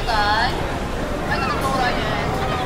guys. Ay, natutura yan.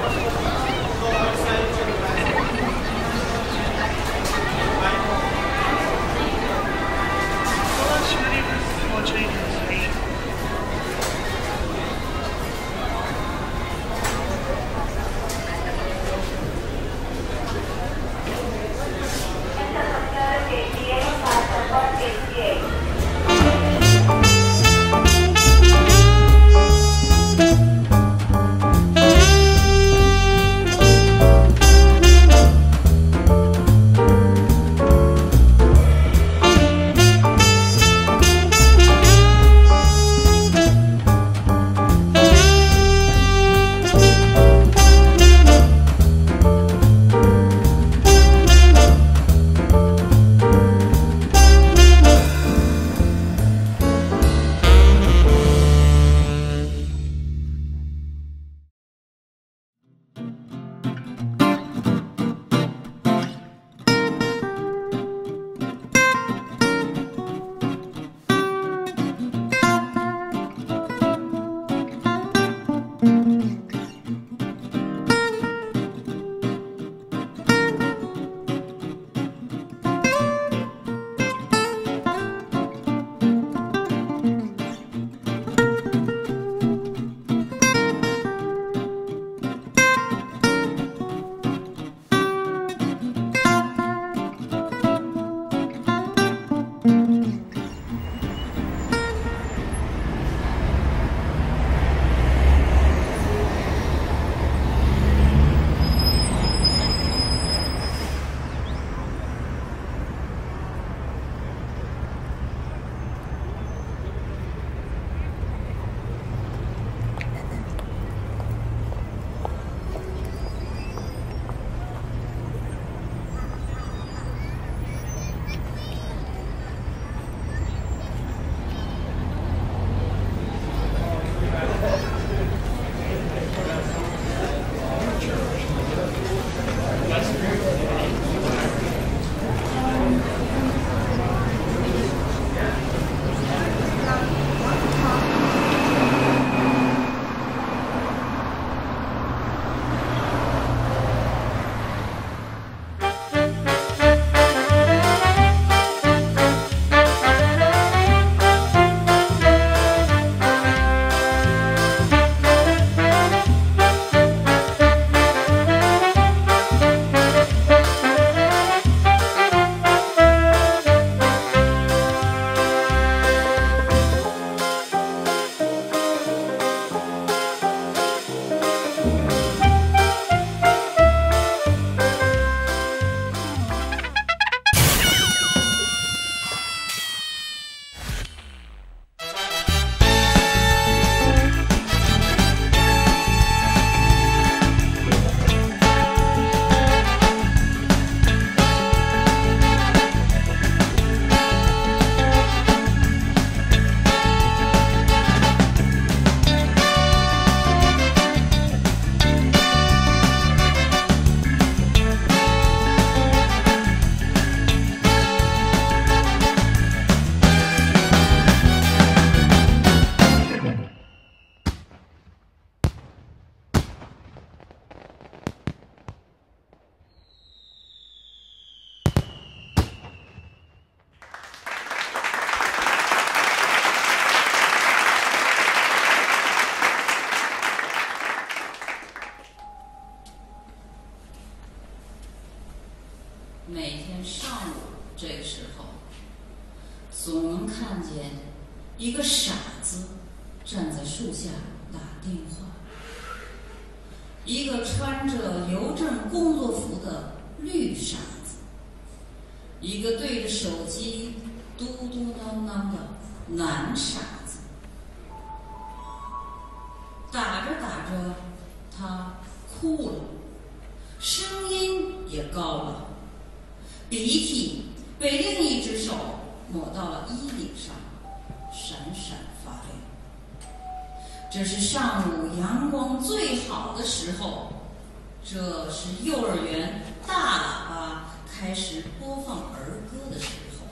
每天上午这个时候，总能看见一个傻子站在树下打电话，一个穿着邮政工作服的绿傻子，一个对着手机嘟嘟囔囔的男傻子。打着打着，他哭了，声音也高了，鼻涕被另一只手抹到了衣领上，闪闪发亮。这是上午阳光最好的时候，这是幼儿园大喇叭开始播放儿歌的时候。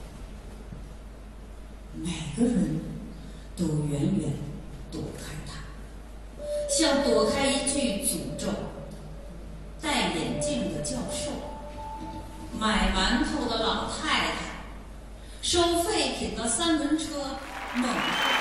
每个人都远远躲开他， 躲开一句诅咒。戴眼镜的教授，买馒头的老太太，收废品的三轮车，猛